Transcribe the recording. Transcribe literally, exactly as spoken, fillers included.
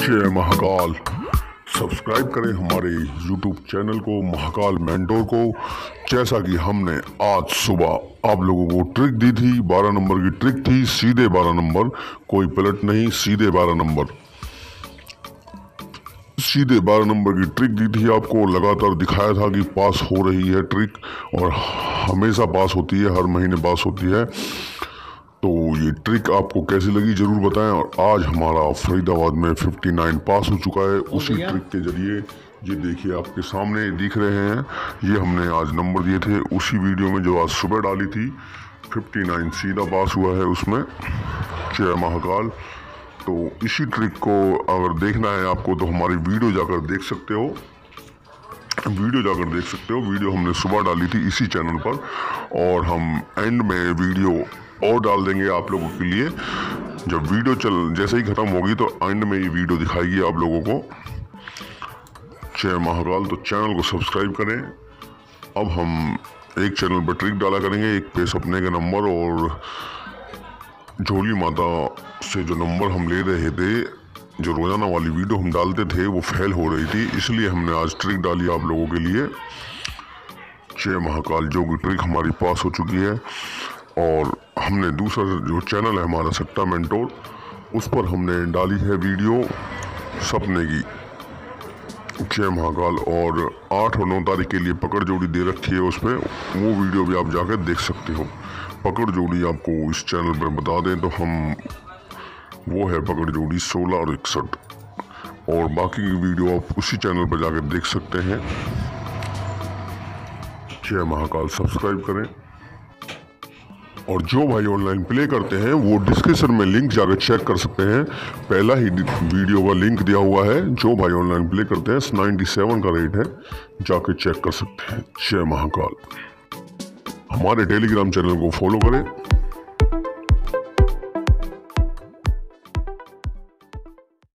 जय महाकाल। सब्सक्राइब करें हमारे यूट्यूब चैनल को महाकाल मेंटोर को। जैसा कि हमने आज सुबह आप लोगों को ट्रिक दी थी, बारह नंबर की ट्रिक थी, सीधे बारह नंबर, कोई पलट नहीं, सीधे बारह नंबर, सीधे बारह नंबर की ट्रिक दी थी आपको। लगातार दिखाया था कि पास हो रही है ट्रिक, और हमेशा पास होती है, हर महीने पास होती है। तो ये ट्रिक आपको कैसी लगी जरूर बताएं। और आज हमारा फरीदाबाद में उनसठ पास हो चुका है उसी ट्रिक के जरिए। ये देखिए आपके सामने दिख रहे हैं, ये हमने आज नंबर दिए थे उसी वीडियो में जो आज सुबह डाली थी। उनसठ सीधा पास हुआ है उसमें। जय महाकाल। तो इसी ट्रिक को अगर देखना है आपको तो हमारी वीडियो जाकर देख सकते हो, वीडियो जाकर देख सकते हो। वीडियो हमने सुबह डाली थी इसी चैनल पर, और हम एंड में वीडियो और डाल देंगे आप लोगों के लिए। जब वीडियो चल जैसे ही ख़त्म होगी तो एंड में ये वीडियो दिखाएगी आप लोगों को। जय महाकाल। तो चैनल को सब्सक्राइब करें। अब हम एक चैनल पर ट्रिक डाला करेंगे, एक पे सपने का नंबर, और झोली माता से जो नंबर हम ले रहे थे, जो रोज़ाना वाली वीडियो हम डालते थे वो फेल हो रही थी, इसलिए हमने आज ट्रिक डाली आप लोगों के लिए। जय महाकाल। जो कि ट्रिक हमारी पास हो चुकी है। और हमने दूसरा जो चैनल है हमारा सट्टा मेंटोर, उस पर हमने डाली है वीडियो सपने की। जय महाकाल। और आठ और नौ तारीख के लिए पकड़ जोड़ी दे रखी है उस पर, वो वीडियो भी आप जाकर देख सकते हो। पकड़ जोड़ी आपको इस चैनल पर बता दें तो हम वो है पकड़ जोड़ी सोलह और इकसठ, और बाकी की वीडियो आप उसी चैनल पर जाकर देख सकते हैं। जय महाकाल। सब्सक्राइब करें। और जो भाई ऑनलाइन प्ले करते हैं वो डिस्क्रिप्शन में लिंक जाकर चेक कर सकते हैं, पहला ही वीडियो का लिंक दिया हुआ है। जो भाई ऑनलाइन प्ले करते हैं सत्तानवे का रेट है, जाकर चेक कर सकते हैं। जय महाकाल। हमारे टेलीग्राम चैनल को फॉलो करें।